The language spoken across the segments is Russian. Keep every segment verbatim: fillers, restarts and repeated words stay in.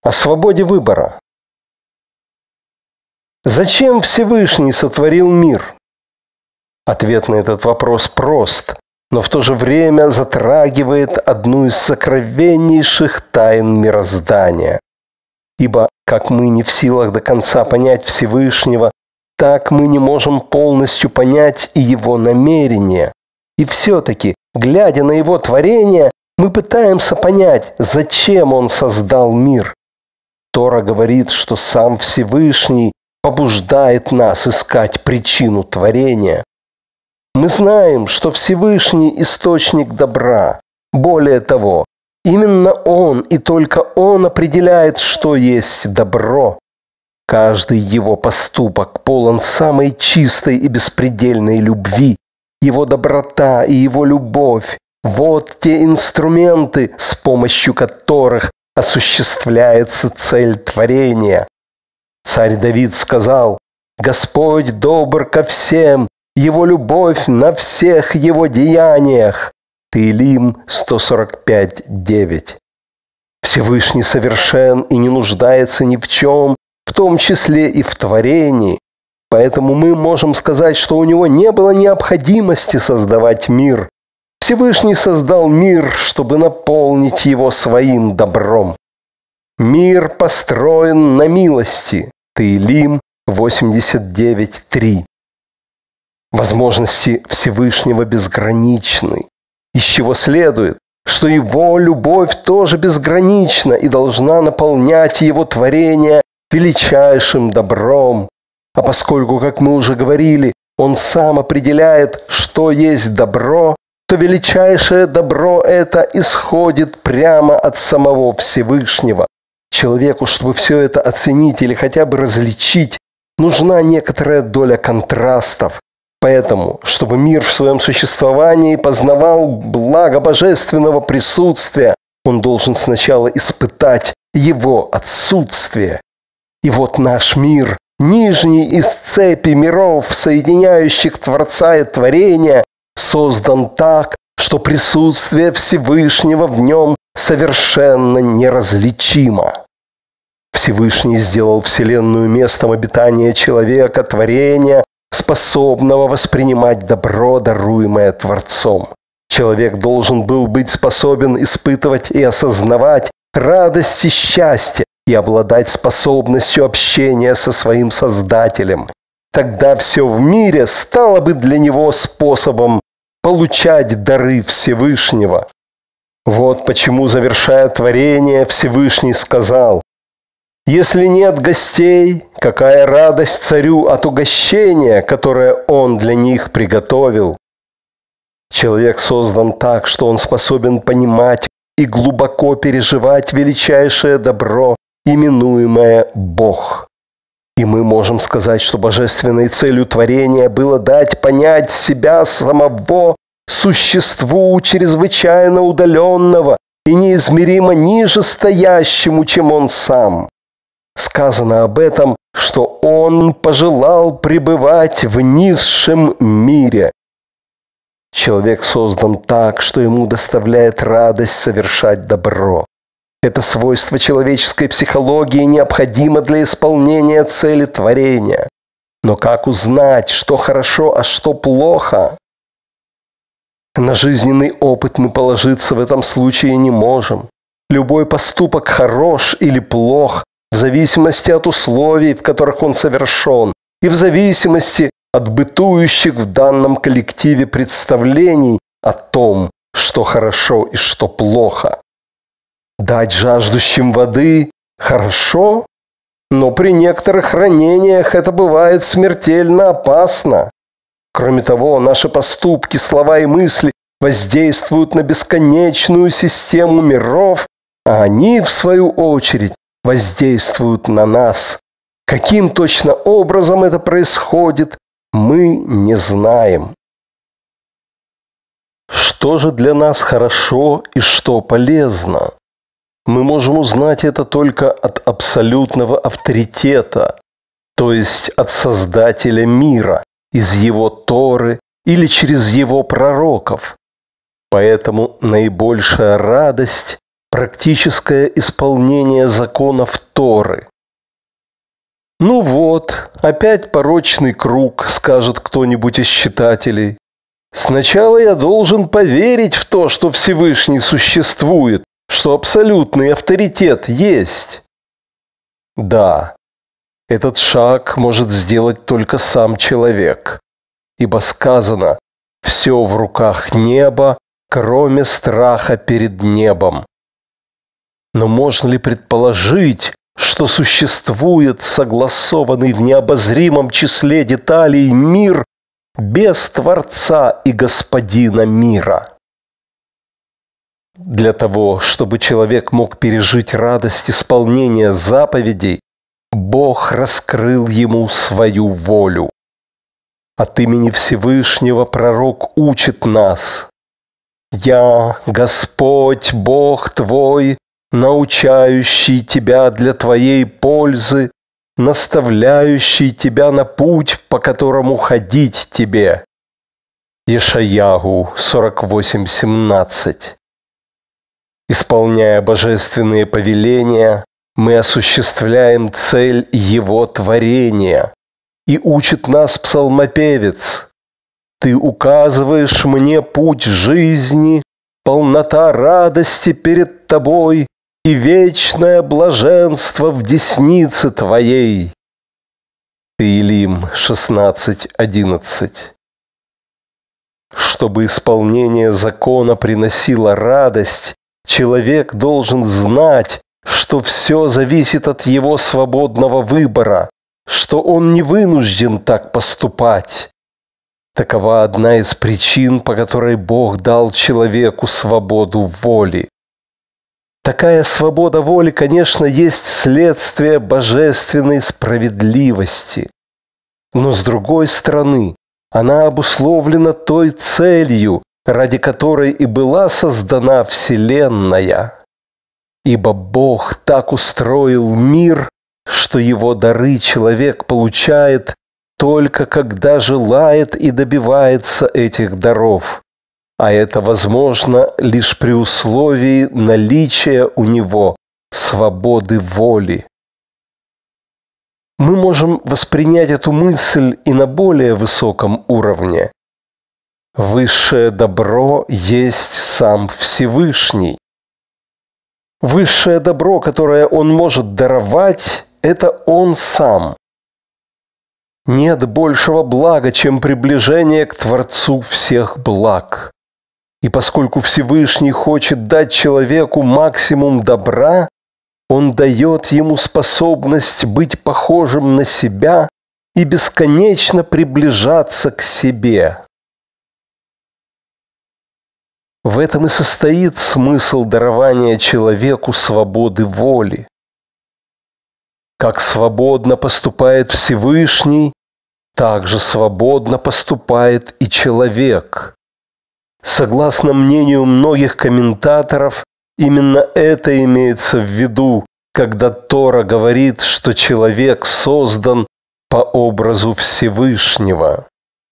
о свободе выбора. Зачем Всевышний сотворил мир? Ответ на этот вопрос прост, но в то же время затрагивает одну из сокровеннейших тайн мироздания. Ибо, как мы не в силах до конца понять Всевышнего, так мы не можем полностью понять и Его намерения. И все-таки, глядя на Его творение, мы пытаемся понять, зачем Он создал мир. Тора говорит, что сам Всевышний побуждает нас искать причину творения. Мы знаем, что Всевышний – источник добра. Более того, именно Он и только Он определяет, что есть добро. Каждый Его поступок полон самой чистой и беспредельной любви. Его доброта и Его любовь – вот те инструменты, с помощью которых осуществляется цель творения. Царь Давид сказал: «Господь добр ко всем, Его любовь на всех Его деяниях». Теилим сто сорок пять девять. Всевышний совершен и не нуждается ни в чем, в том числе и в творении. Поэтому мы можем сказать, что у Него не было необходимости создавать мир. Всевышний создал мир, чтобы наполнить его своим добром. Мир построен на милости. Теилим восемьдесят девять три. Возможности Всевышнего безграничны, из чего следует, что Его любовь тоже безгранична и должна наполнять Его творение величайшим добром. А поскольку, как мы уже говорили, Он сам определяет, что есть добро, то величайшее добро это исходит прямо от самого Всевышнего. Человеку, чтобы все это оценить или хотя бы различить, нужна некоторая доля контрастов. Поэтому, чтобы мир в своем существовании познавал благо божественного присутствия, он должен сначала испытать его отсутствие. И вот наш мир, нижний из цепи миров, соединяющих Творца и творение, создан так, что присутствие Всевышнего в нем совершенно неразличимо. Всевышний сделал Вселенную местом обитания человека, творения, способного воспринимать добро, даруемое Творцом. Человек должен был быть способен испытывать и осознавать радость и счастье и обладать способностью общения со своим Создателем. Тогда все в мире стало бы для него способом получать дары Всевышнего. Вот почему, завершая творение, Всевышний сказал: «Если нет гостей, какая радость царю от угощения, которое он для них приготовил». Человек создан так, что он способен понимать и глубоко переживать величайшее добро, именуемое Бог. И мы можем сказать, что божественной целью творения было дать понять себя самого существу чрезвычайно удаленного и неизмеримо ниже стоящему, чем он сам. Сказано об этом, что он пожелал пребывать в низшем мире. Человек создан так, что ему доставляет радость совершать добро. Это свойство человеческой психологии необходимо для исполнения цели творения. Но как узнать, что хорошо, а что плохо? На жизненный опыт мы положиться в этом случае не можем. Любой поступок хорош или плох в зависимости от условий, в которых он совершен, и в зависимости от бытующих в данном коллективе представлений о том, что хорошо и что плохо. Дать жаждущим воды – хорошо, но при некоторых ранениях это бывает смертельно опасно. Кроме того, наши поступки, слова и мысли воздействуют на бесконечную систему миров, а они, в свою очередь, воздействуют на нас. Каким точно образом это происходит, мы не знаем. Что же для нас хорошо и что полезно? Мы можем узнать это только от абсолютного авторитета, то есть от Создателя мира, из Его Торы или через Его пророков. Поэтому наибольшая радость практическое исполнение законов Торы. «Ну вот, опять порочный круг», — скажет кто-нибудь из читателей. «Сначала я должен поверить в то, что Всевышний существует, что абсолютный авторитет есть». Да, этот шаг может сделать только сам человек, ибо сказано: «Все в руках неба, кроме страха перед небом». Но можно ли предположить, что существует согласованный в необозримом числе деталей мир без Творца и Господина мира? Для того, чтобы человек мог пережить радость исполнения заповедей, Бог раскрыл ему свою волю. От имени Всевышнего пророк учит нас: «Я, Господь, Бог твой, научающий тебя для твоей пользы, наставляющий тебя на путь, по которому ходить тебе». Ешайягу сорок восемь семнадцать. Исполняя божественные повеления, мы осуществляем цель Его творения. И учит нас псалмопевец: «Ты указываешь мне путь жизни, полнота радости перед тобой и вечное блаженство в деснице твоей». Теилим шестнадцать одиннадцать. Чтобы исполнение закона приносило радость, человек должен знать, что все зависит от его свободного выбора, что он не вынужден так поступать. Такова одна из причин, по которой Бог дал человеку свободу воли. Такая свобода воли, конечно, есть следствие божественной справедливости. Но с другой стороны, она обусловлена той целью, ради которой и была создана Вселенная. Ибо Бог так устроил мир, что его дары человек получает только когда желает и добивается этих даров, а это возможно лишь при условии наличия у него свободы воли. Мы можем воспринять эту мысль и на более высоком уровне. Высшее добро есть сам Всевышний. Высшее добро, которое Он может даровать, это Он сам. Нет большего блага, чем приближение к Творцу всех благ. И поскольку Всевышний хочет дать человеку максимум добра, Он дает ему способность быть похожим на себя и бесконечно приближаться к себе. В этом и состоит смысл дарования человеку свободы воли. Как свободно поступает Всевышний, так же свободно поступает и человек. Согласно мнению многих комментаторов, именно это имеется в виду, когда Тора говорит, что человек создан по образу Всевышнего.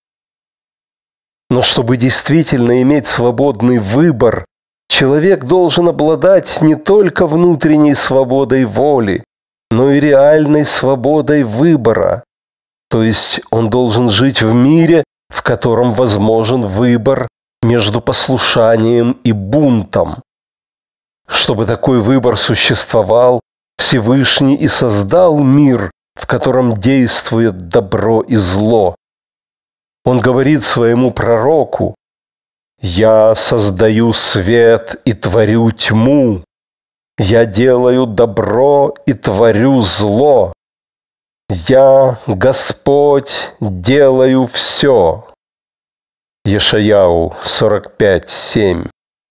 Но чтобы действительно иметь свободный выбор, человек должен обладать не только внутренней свободой воли, но и реальной свободой выбора. То есть он должен жить в мире, в котором возможен выбор между послушанием и бунтом. Чтобы такой выбор существовал, Всевышний и создал мир, в котором действует добро и зло. Он говорит своему пророку: «Я создаю свет и творю тьму. Я делаю добро и творю зло. Я, Господь, делаю все». Ешайяу сорок пять семь.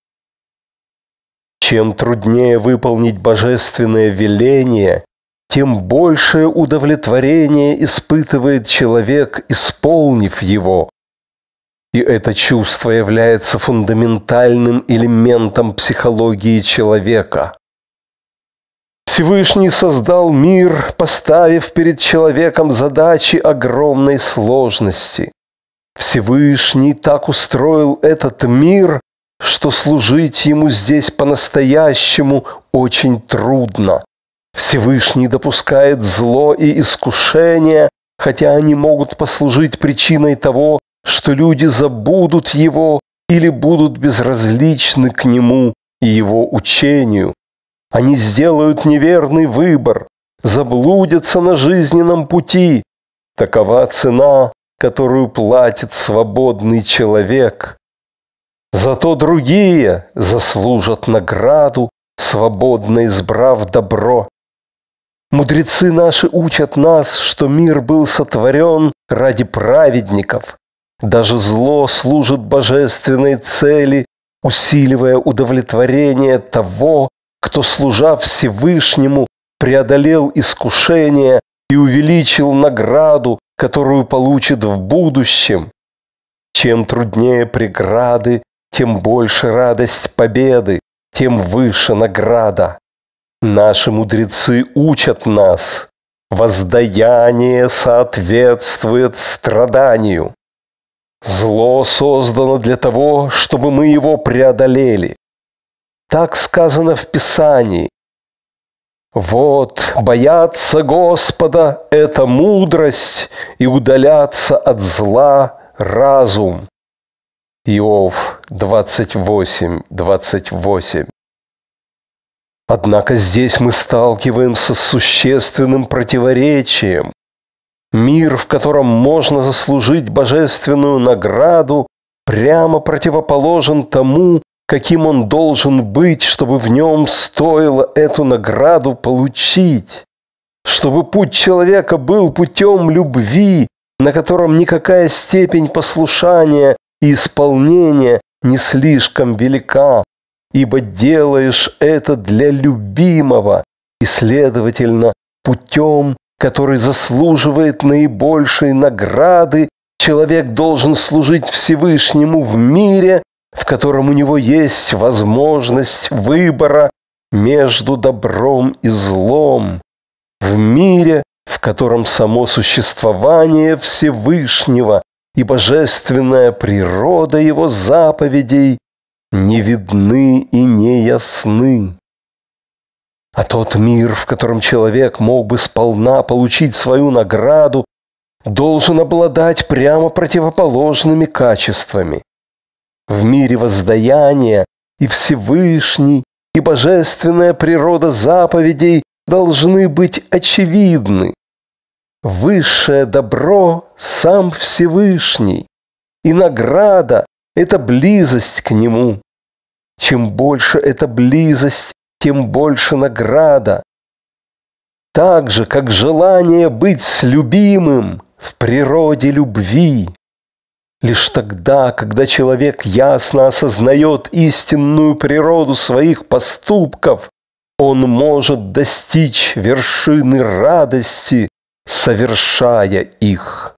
Чем труднее выполнить божественное веление, тем большее удовлетворение испытывает человек, исполнив его. И это чувство является фундаментальным элементом психологии человека. Всевышний создал мир, поставив перед человеком задачи огромной сложности. Всевышний так устроил этот мир, что служить Ему здесь по-настоящему очень трудно. Всевышний допускает зло и искушение, хотя они могут послужить причиной того, что люди забудут Его или будут безразличны к Нему и Его учению. Они сделают неверный выбор, заблудятся на жизненном пути. Такова цена, которую платит свободный человек. Зато другие заслужат награду, свободно избрав добро. Мудрецы наши учат нас, что мир был сотворен ради праведников. Даже зло служит божественной цели, усиливая удовлетворение того, кто, служа Всевышнему, преодолел искушение и увеличил награду, которую получит в будущем. Чем труднее преграды, тем больше радость победы, тем выше награда. Наши мудрецы учат нас: воздаяние соответствует страданию. Зло создано для того, чтобы мы его преодолели. Так сказано в Писании. Вот, бояться Господа – это мудрость, и удаляться от зла – разум. Иов двадцать восемь, двадцать восемь. Однако здесь мы сталкиваемся с существенным противоречием. Мир, в котором можно заслужить божественную награду, прямо противоположен тому, каким он должен быть, чтобы в нем стоило эту награду получить. Чтобы путь человека был путем любви, на котором никакая степень послушания и исполнения не слишком велика, ибо делаешь это для любимого и, следовательно, путем, который заслуживает наибольшей награды, человек должен служить Всевышнему в мире, в котором у него есть возможность выбора между добром и злом, в мире, в котором само существование Всевышнего и божественная природа Его заповедей не видны и не ясны. А тот мир, в котором человек мог бы сполна получить свою награду, должен обладать прямо противоположными качествами. В мире воздаяния и Всевышний, и божественная природа заповедей должны быть очевидны. Высшее добро – сам Всевышний, и награда – это близость к Нему. Чем больше эта близость, тем больше награда. Так же, как желание быть с любимым в природе любви. Лишь тогда, когда человек ясно осознает истинную природу своих поступков, он может достичь вершины радости, совершая их.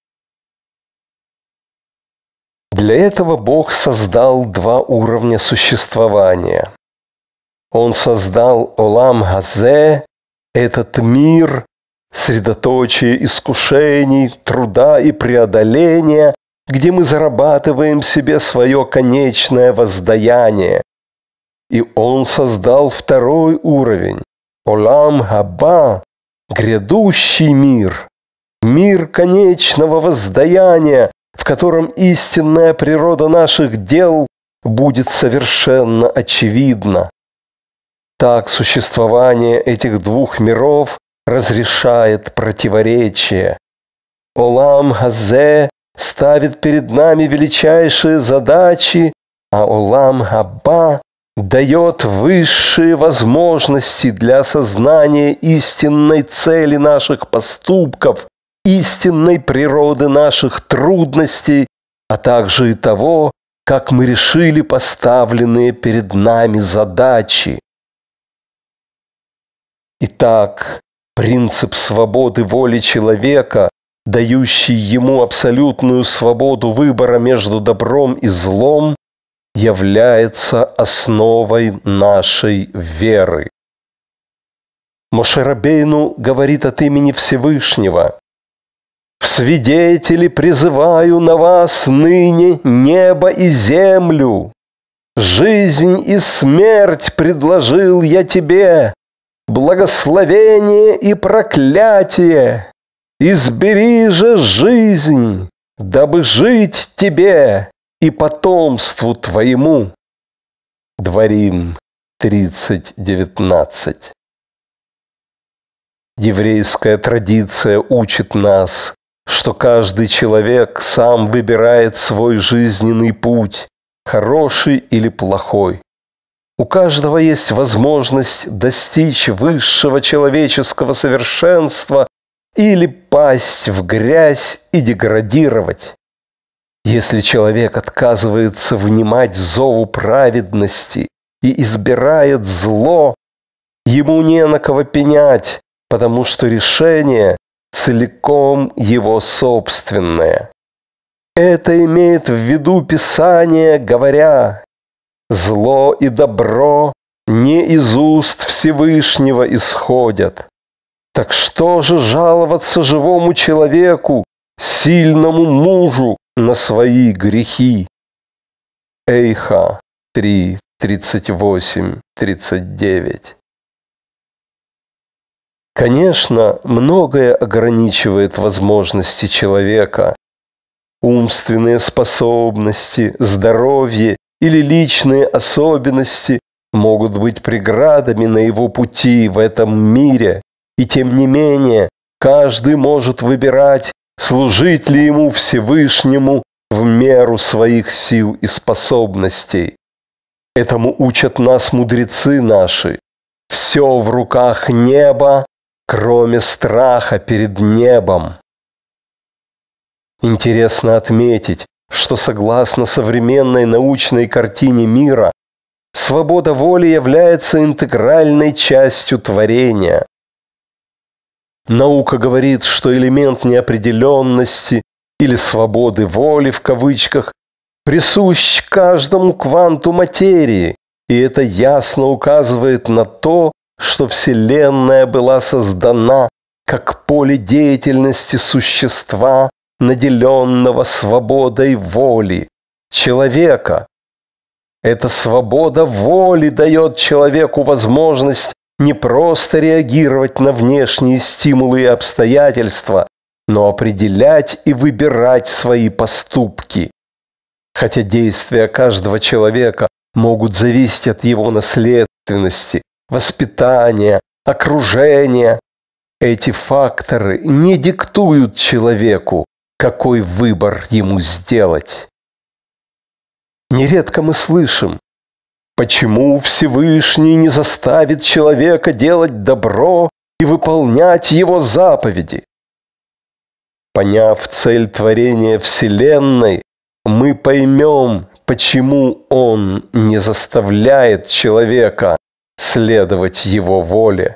Для этого Бог создал два уровня существования. Он создал Олам Газе, этот мир, средоточие искушений, труда и преодоления, где мы зарабатываем себе свое конечное воздаяние. И Он создал второй уровень, Олам Хаба, грядущий мир, мир конечного воздаяния, в котором истинная природа наших дел будет совершенно очевидна. Так существование этих двух миров разрешает противоречия. Олам Хазе ставит перед нами величайшие задачи, а Олам Хаба дает высшие возможности для осознания истинной цели наших поступков, истинной природы наших трудностей, а также и того, как мы решили поставленные перед нами задачи. Итак, принцип свободы воли человека, дающий ему абсолютную свободу выбора между добром и злом, является основой нашей веры. Моше Рабейну говорит от имени Всевышнего: «В свидетели призываю на вас ныне небо и землю». Жизнь и смерть предложил я тебе, благословение и проклятие. Избери же жизнь, дабы жить тебе и потомству твоему. Дворим тридцать девятнадцать. Еврейская традиция учит нас, что каждый человек сам выбирает свой жизненный путь, хороший или плохой. У каждого есть возможность достичь высшего человеческого совершенства или пасть в грязь и деградировать. Если человек отказывается внимать зову праведности и избирает зло, ему не на кого пенять, потому что решение целиком его собственное. Это имеет в виду Писание, говоря: «Зло и добро не из уст Всевышнего исходят». Так что же жаловаться живому человеку, сильному мужу, на свои грехи? Эйха три, тридцать восемь, тридцать девять. Конечно, многое ограничивает возможности человека. Умственные способности, здоровье или личные особенности могут быть преградами на его пути в этом мире, и тем не менее каждый может выбирать, служить ли ему Всевышнему в меру своих сил и способностей. Этому учат нас мудрецы наши. Все в руках неба, кроме страха перед небом. Интересно отметить, что согласно современной научной картине мира, свобода воли является интегральной частью творения. Наука говорит, что элемент неопределенности или свободы воли в кавычках присущ каждому кванту материи, и это ясно указывает на то, что Вселенная была создана как поле деятельности существа, наделенного свободой воли, человека. Эта свобода воли дает человеку возможность не просто реагировать на внешние стимулы и обстоятельства, но определять и выбирать свои поступки. Хотя действия каждого человека могут зависеть от его наследственности, воспитания, окружения, эти факторы не диктуют человеку, какой выбор ему сделать. Нередко мы слышим: почему Всевышний не заставит человека делать добро и выполнять его заповеди? Поняв цель творения Вселенной, мы поймем, почему Он не заставляет человека следовать его воле.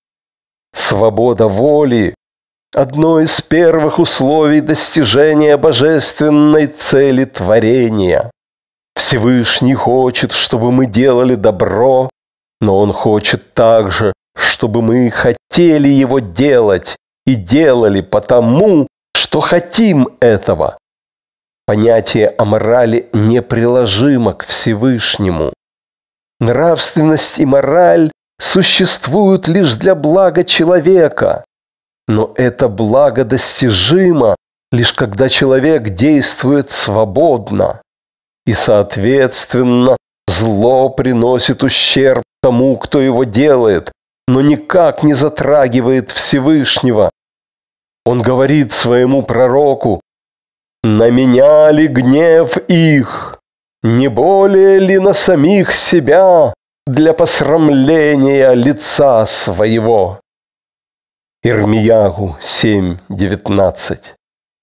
Свобода воли – одно из первых условий достижения божественной цели творения. Всевышний хочет, чтобы мы делали добро, но Он хочет также, чтобы мы хотели его делать и делали потому, что хотим этого. Понятие о морали неприложимо к Всевышнему. Нравственность и мораль существуют лишь для блага человека, но это благо достижимо лишь когда человек действует свободно, и, соответственно, зло приносит ущерб тому, кто его делает, но никак не затрагивает Всевышнего. Он говорит своему пророку: «На меня ли гнев их? Не более ли на самих себя для посрамления лица своего?» Ирмиягу семь девятнадцать.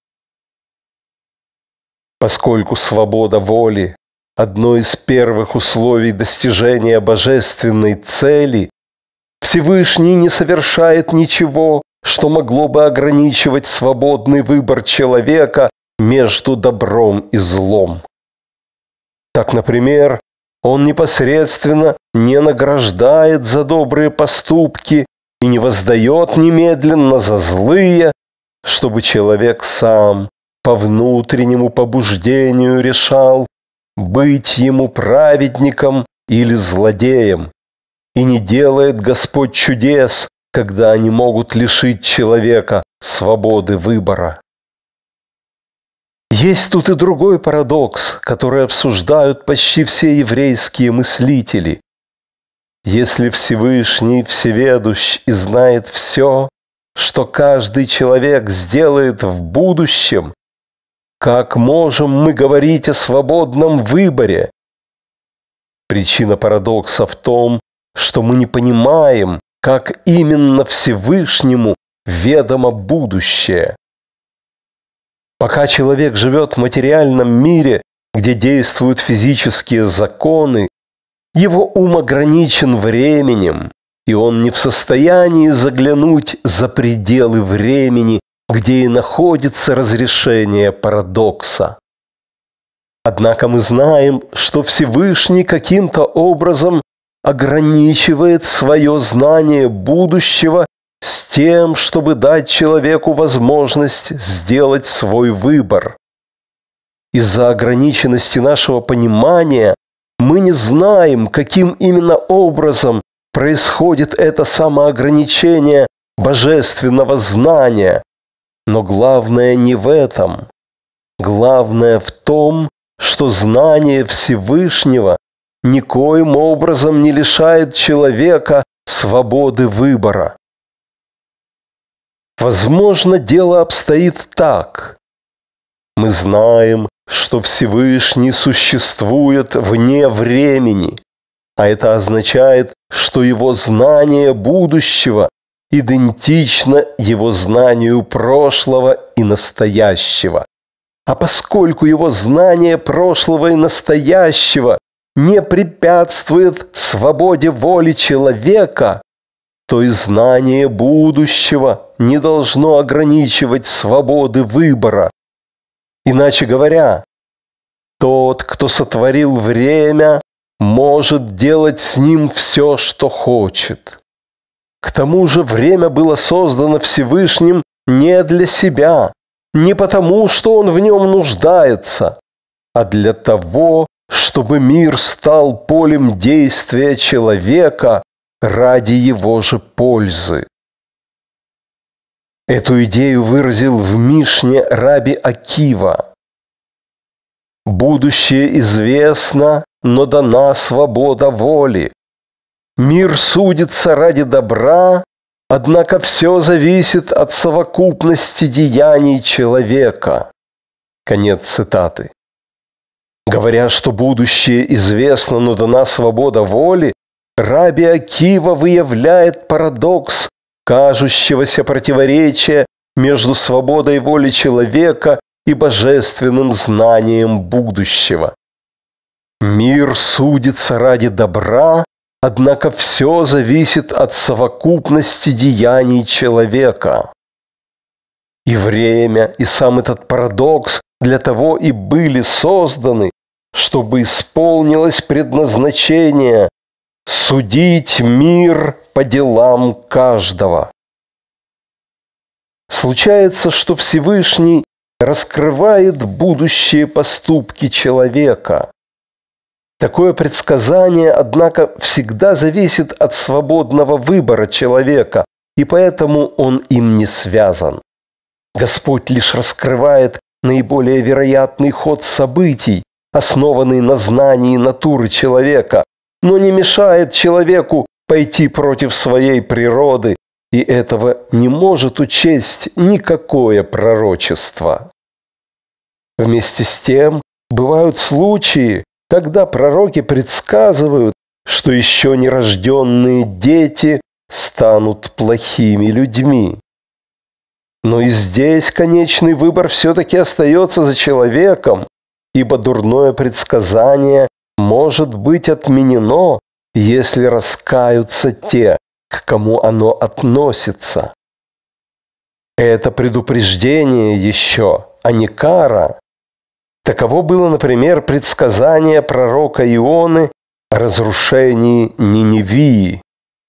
Поскольку свобода воли – одно из первых условий достижения божественной цели, Всевышний не совершает ничего, что могло бы ограничивать свободный выбор человека между добром и злом. Так, например, Он непосредственно не награждает за добрые поступки и не воздает немедленно за злые, чтобы человек сам по внутреннему побуждению решал, быть ему праведником или злодеем. И не делает Господь чудес, когда они могут лишить человека свободы выбора. Есть тут и другой парадокс, который обсуждают почти все еврейские мыслители. Если Всевышний всеведущ и знает все, что каждый человек сделает в будущем, как можем мы говорить о свободном выборе? Причина парадокса в том, что мы не понимаем, как именно Всевышнему ведомо будущее. Пока человек живет в материальном мире, где действуют физические законы, его ум ограничен временем, и он не в состоянии заглянуть за пределы времени, где и находится разрешение парадокса. Однако мы знаем, что Всевышний каким-то образом ограничивает свое знание будущего с тем, чтобы дать человеку возможность сделать свой выбор. Из-за ограниченности нашего понимания мы не знаем, каким именно образом происходит это самоограничение божественного знания. Но главное не в этом. Главное в том, что знание Всевышнего никоим образом не лишает человека свободы выбора. Возможно, дело обстоит так. Мы знаем, что Всевышний существует вне времени, а это означает, что его знание будущего идентично его знанию прошлого и настоящего. А поскольку его знание прошлого и настоящего не препятствует свободе воли человека, то и знание будущего не должно ограничивать свободы выбора. Иначе говоря, тот, кто сотворил время, может делать с ним все, что хочет. К тому же время было создано Всевышним не для себя, не потому, что он в нем нуждается, а для того, чтобы мир стал полем действия человека ради его же пользы. Эту идею выразил в Мишне Раби Акива. «Будущее известно, но дана свобода воли. Мир судится ради добра, однако все зависит от совокупности деяний человека». Конец цитаты. Говоря, что будущее известно, но дана свобода воли, Раби Акива выявляет парадокс кажущегося противоречия между свободой воли человека и божественным знанием будущего. Мир судится ради добра, однако все зависит от совокупности деяний человека. И время, и сам этот парадокс для того и были созданы, чтобы исполнилось предназначение судить мир по делам каждого. Случается, что Всевышний раскрывает будущие поступки человека. Такое предсказание, однако, всегда зависит от свободного выбора человека, и поэтому он им не связан. Господь лишь раскрывает наиболее вероятный ход событий, основанный на знании натуры человека, но не мешает человеку пойти против своей природы, и этого не может учесть никакое пророчество. Вместе с тем, бывают случаи, когда пророки предсказывают, что еще нерожденные дети станут плохими людьми. Но и здесь конечный выбор все-таки остается за человеком, ибо дурное предсказание может быть отменено, если раскаются те, к кому оно относится. Это предупреждение еще, а не кара. Таково было, например, предсказание пророка Ионы о разрушении Ниневии.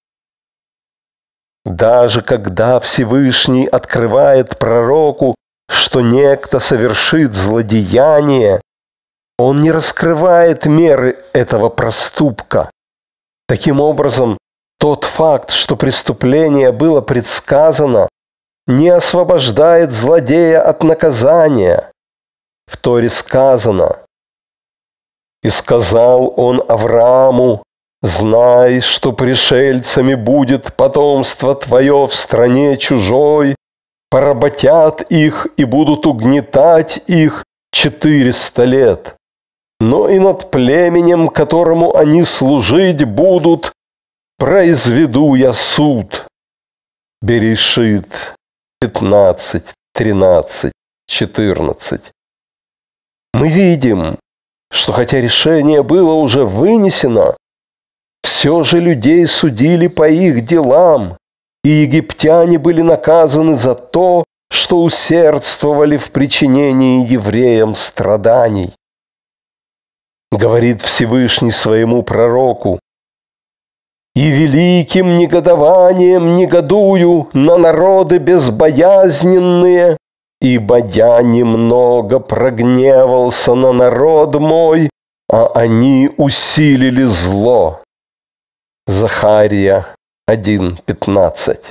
Даже когда Всевышний открывает пророку, что некто совершит злодеяние, Он не раскрывает меры этого проступка. Таким образом, тот факт, что преступление было предсказано, не освобождает злодея от наказания. В Торе сказано: «И сказал он Аврааму: знай, что пришельцами будет потомство твое в стране чужой, поработят их и будут угнетать их четыреста лет. Но и над племенем, которому они служить будут, произведу я суд». Берешит пятнадцать, тринадцать, четырнадцать. Мы видим, что хотя решение было уже вынесено, все же людей судили по их делам, и египтяне были наказаны за то, что усердствовали в причинении евреям страданий. Говорит Всевышний своему пророку: «И великим негодованием негодую на народы безбоязненные, ибо я немного прогневался на народ мой, а они усилили зло». Захария один пятнадцать.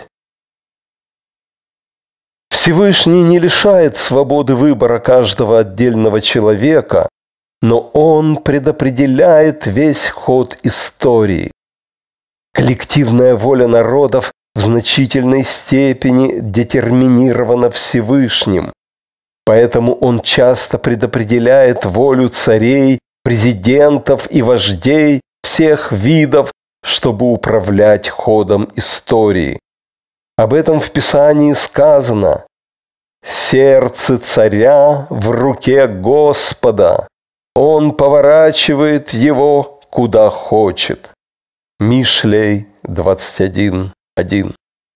Всевышний не лишает свободы выбора каждого отдельного человека, но Он предопределяет весь ход истории. Коллективная воля народов в значительной степени детерминирована Всевышним, поэтому Он часто предопределяет волю царей, президентов и вождей всех видов, чтобы управлять ходом истории. Об этом в Писании сказано: «Сердце царя в руке Господа, Он поворачивает его, куда хочет». Мишлей двадцать один, один.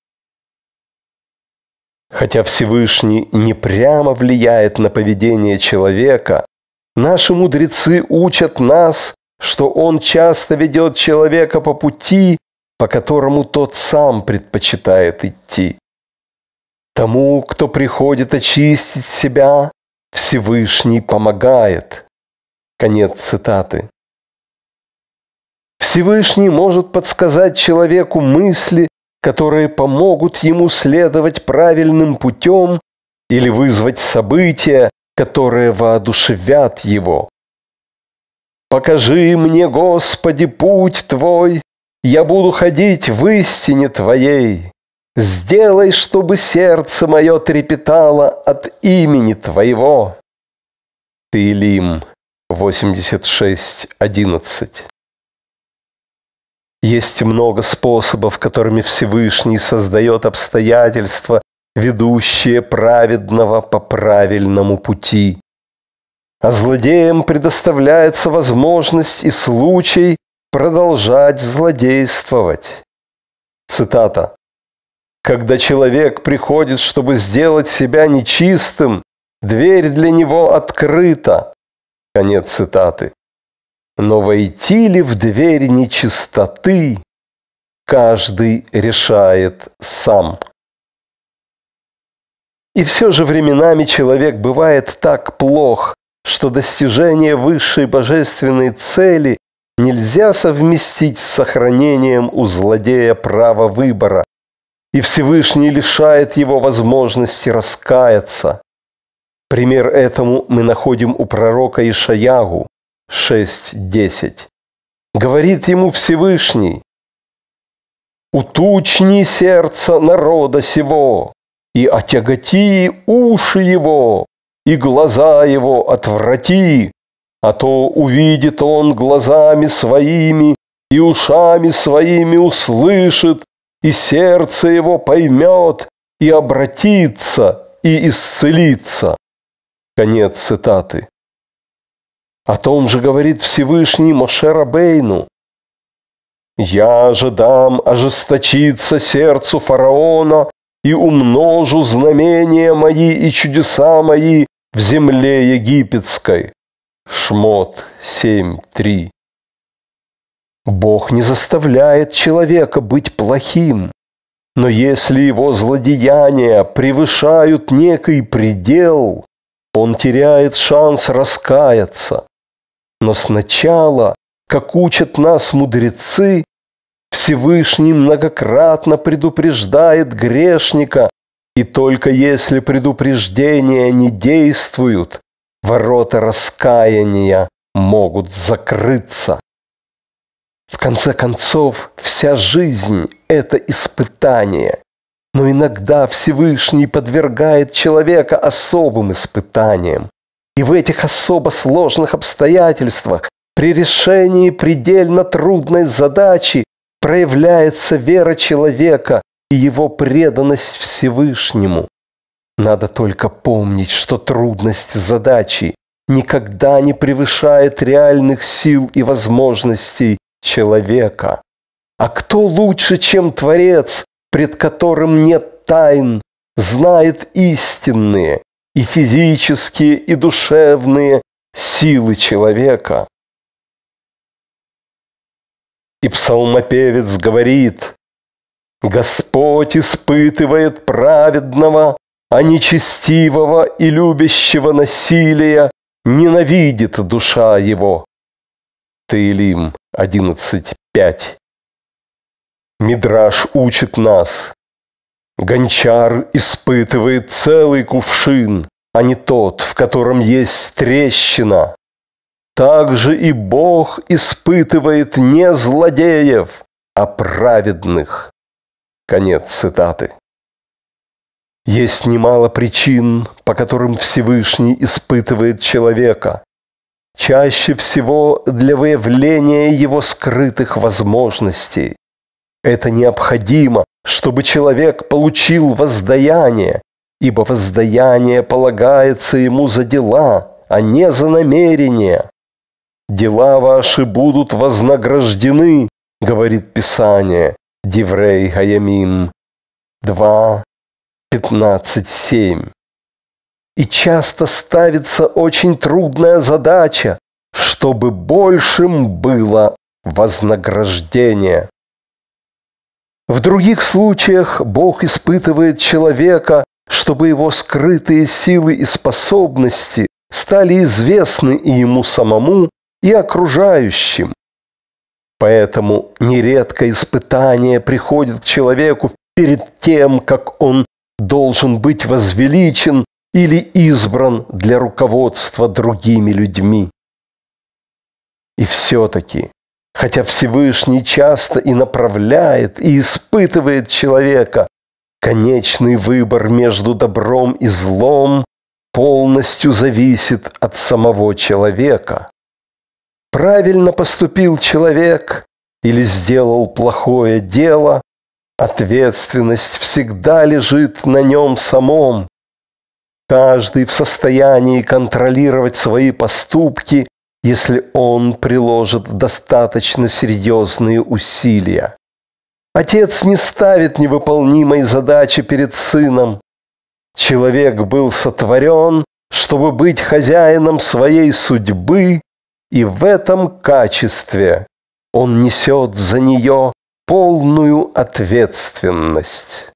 Хотя Всевышний не прямо влияет на поведение человека, наши мудрецы учат нас, что Он часто ведет человека по пути, по которому тот сам предпочитает идти. Тому, кто приходит очистить себя, Всевышний помогает. Конец цитаты. Всевышний может подсказать человеку мысли, которые помогут ему следовать правильным путем, или вызвать события, которые воодушевят его. «Покажи мне, Господи, путь Твой, я буду ходить в истине Твоей. Сделай, чтобы сердце мое трепетало от имени Твоего». Теилим восемьдесят шесть, одиннадцать. Есть много способов, которыми Всевышний создает обстоятельства, ведущие праведного по правильному пути. А злодеям предоставляется возможность и случай продолжать злодействовать. Цитата. «Когда человек приходит, чтобы сделать себя нечистым, дверь для него открыта». Конец цитаты. Но войти ли в дверь нечистоты, каждый решает сам. И все же временами человек бывает так плох, что достижение высшей божественной цели нельзя совместить с сохранением у злодея права выбора, и Всевышний лишает его возможности раскаяться. Пример этому мы находим у пророка Ишаягу шесть десять. Говорит ему Всевышний: «Утучни сердце народа сего, и отяготи уши его, и глаза его отврати, а то увидит он глазами своими, и ушами своими услышит, и сердце его поймет, и обратится, и исцелится». Конец цитаты. О том же говорит Всевышний Моше Рабейну: «Я же дам ожесточиться сердцу фараона и умножу знамения мои и чудеса мои в земле египетской». Шмот семь три. Бог не заставляет человека быть плохим, но если его злодеяния превышают некий предел, он теряет шанс раскаяться. Но сначала, как учат нас мудрецы, Всевышний многократно предупреждает грешника, и только если предупреждения не действуют, ворота раскаяния могут закрыться. В конце концов, вся жизнь – это испытание, но иногда Всевышний подвергает человека особым испытаниям. И в этих особо сложных обстоятельствах, при решении предельно трудной задачи, проявляется вера человека и его преданность Всевышнему. Надо только помнить, что трудность задачи никогда не превышает реальных сил и возможностей человека. А кто лучше, чем Творец, пред которым нет тайн, знает истинные и физические, и душевные силы человека? И псалмопевец говорит: «Господь испытывает праведного, а нечестивого и любящего насилия ненавидит душа его». Теилим одиннадцать пять. Мидраш учит нас: гончар испытывает целый кувшин, а не тот, в котором есть трещина. Также и Бог испытывает не злодеев, а праведных. Конец цитаты. Есть немало причин, по которым Всевышний испытывает человека. Чаще всего для выявления его скрытых возможностей. Это необходимо, чтобы человек получил воздаяние, ибо воздаяние полагается ему за дела, а не за намерения. «Дела ваши будут вознаграждены», — говорит Писание, Деврей Хаямим два, пятнадцать, семь. И часто ставится очень трудная задача, чтобы большим было вознаграждение. В других случаях Бог испытывает человека, чтобы его скрытые силы и способности стали известны и ему самому, и окружающим. Поэтому нередко испытание приходит к человеку перед тем, как он должен быть возвеличен или избран для руководства другими людьми. И все-таки, хотя Всевышний часто и направляет, и испытывает человека, конечный выбор между добром и злом полностью зависит от самого человека. Правильно поступил человек или сделал плохое дело, ответственность всегда лежит на нем самом. Каждый в состоянии контролировать свои поступки, если он приложит достаточно серьезные усилия. Отец не ставит невыполнимой задачи перед сыном. Человек был сотворен, чтобы быть хозяином своей судьбы, и в этом качестве он несет за нее полную ответственность.